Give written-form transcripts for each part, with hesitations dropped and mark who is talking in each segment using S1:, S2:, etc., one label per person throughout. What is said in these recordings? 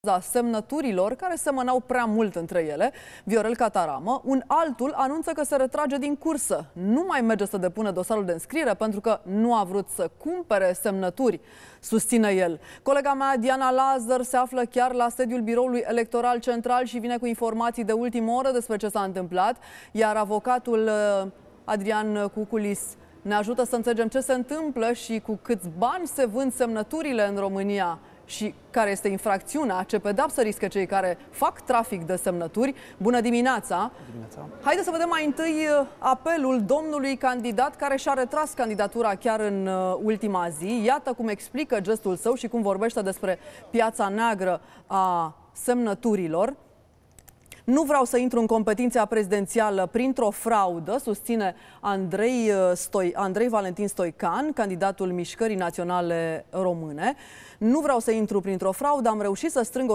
S1: Semnăturilor care semănau prea mult între ele, Viorel Cataramă, un altul anunță că se retrage din cursă. Nu mai merge să depună dosarul de înscriere pentru că nu a vrut să cumpere semnături, susține el. Colega mea, Diana Lazar, se află chiar la sediul Biroului Electoral Central și vine cu informații de ultimă oră despre ce s-a întâmplat, iar avocatul Adrian Cuculis ne ajută să înțelegem ce se întâmplă și cu câți bani se vând semnăturile în România și care este infracțiunea, ce pedeapsă riscă cei care fac trafic de semnături. Bună dimineața! Haideți să vedem mai întâi apelul domnului candidat care și-a retras candidatura chiar în ultima zi. Iată cum explică gestul său și cum vorbește despre piața neagră a semnăturilor. Nu vreau să intru în competiția prezidențială printr-o fraudă, susține Andrei Valentin Stoican, candidatul Mișcării Naționale Române. Nu vreau să intru printr-o fraudă, am reușit să strâng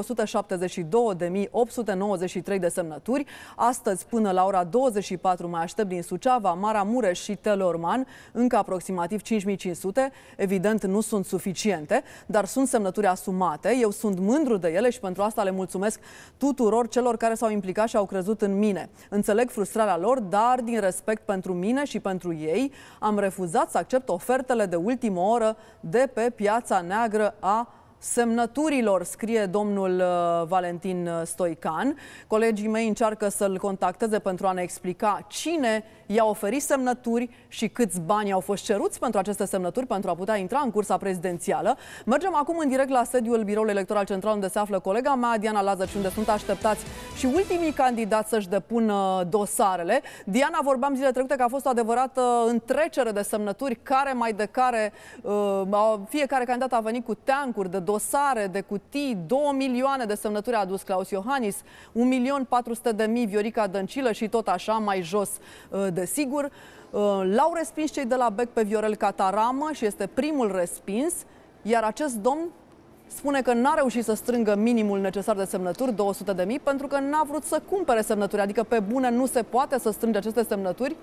S1: 172.893 de semnături. Astăzi, până la ora 24, mai aștept din Suceava, Maramureș și Teleorman, încă aproximativ 5.500. Evident, nu sunt suficiente, dar sunt semnături asumate. Eu sunt mândru de ele și pentru asta le mulțumesc tuturor celor care s-au implicat și au crezut în mine. Înțeleg frustrarea lor, dar din respect pentru mine și pentru ei, am refuzat să accept ofertele de ultimă oră de pe piața neagră a semnăturilor, scrie domnul Valentin Stoican. Colegii mei încearcă să-l contacteze pentru a ne explica cine i-a oferit semnături și câți bani au fost ceruți pentru aceste semnături pentru a putea intra în cursa prezidențială. Mergem acum în direct la sediul Biroului Electoral Central, unde se află colega mea, Diana Lazar, unde sunt așteptați și ultimii candidați să-și depună dosarele. Diana, vorbeam zilele trecute că a fost o adevărată întrecere de semnături, care mai de care fiecare candidat a venit cu teancuri de dosare, de cutii. 2 milioane de semnături a adus Claus Iohannis, 1.400.000 Viorica Dăncilă și tot așa, mai jos desigur. L-au respins cei de la BEC pe Viorel Cataramă și este primul respins, iar acest domn spune că n-a reușit să strângă minimul necesar de semnături, 200.000, pentru că n-a vrut să cumpere semnături. Adică pe bune nu se poate să strânge aceste semnături?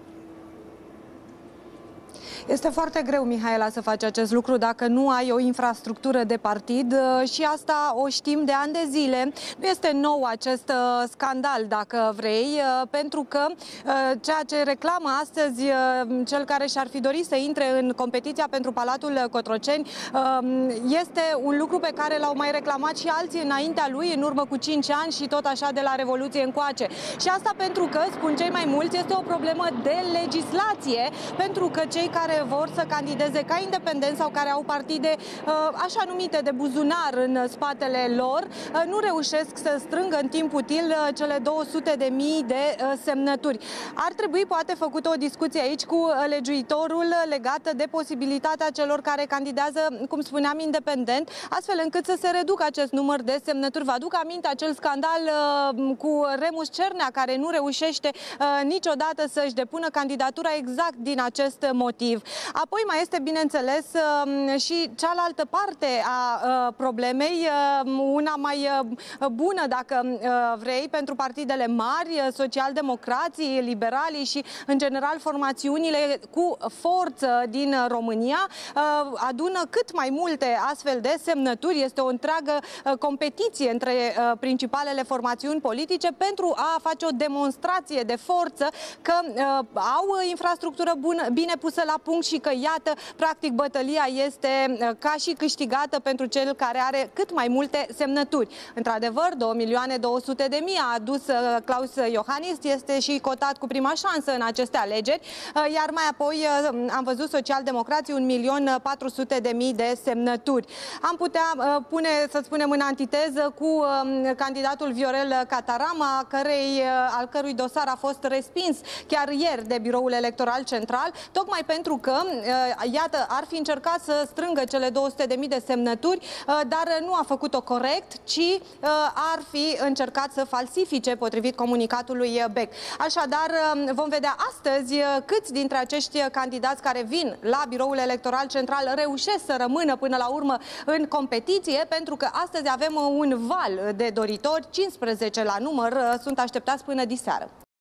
S2: Este foarte greu, Mihaela, să faci acest lucru dacă nu ai o infrastructură de partid și asta o știm de ani de zile. Nu este nou acest scandal, dacă vrei, pentru că ceea ce reclamă astăzi cel care și-ar fi dorit să intre în competiția pentru Palatul Cotroceni este un lucru pe care l-au mai reclamat și alții înaintea lui, în urmă cu 5 ani și tot așa de la Revoluție încoace. Și asta pentru că, spun cei mai mulți, este o problemă de legislație, pentru că cei care vor să candideze ca independenți sau care au partide așa numite de buzunar în spatele lor, nu reușesc să strângă în timp util cele 200.000 de semnături. Ar trebui poate făcută o discuție aici cu legiuitorul legată de posibilitatea celor care candidează, cum spuneam, independent, astfel încât să se reducă acest număr de semnături. Vă aduc aminte acel scandal cu Remus Cernea, care nu reușește niciodată să-și depună candidatura exact din acest motiv. Apoi mai este, bineînțeles, și cealaltă parte a problemei, una mai bună, dacă vrei, pentru partidele mari, socialdemocrații, liberalii și, în general, formațiunile cu forță din România adună cât mai multe astfel de semnături. Este o întreagă competiție între principalele formațiuni politice pentru a face o demonstrație de forță că au infrastructură bine pusă la punct și că, iată, practic, bătălia este ca și câștigată pentru cel care are cât mai multe semnături. Într-adevăr, 2.200.000 a adus Claus Iohannis, este și cotat cu prima șansă în aceste alegeri, iar mai apoi am văzut socialdemocrații 1.400.000 de semnături. Am putea pune, să spunem, în antiteză cu candidatul Viorel Cataramă, al cărui dosar a fost respins chiar ieri de Biroul Electoral Central, tocmai pentru că, iată, ar fi încercat să strângă cele 200.000 de semnături, dar nu a făcut-o corect, ci ar fi încercat să falsifice, potrivit comunicatului BEC. Așadar, vom vedea astăzi câți dintre acești candidați care vin la Biroul Electoral Central reușesc să rămână până la urmă în competiție, pentru că astăzi avem un val de doritori, 15 la număr, sunt așteptați până diseară.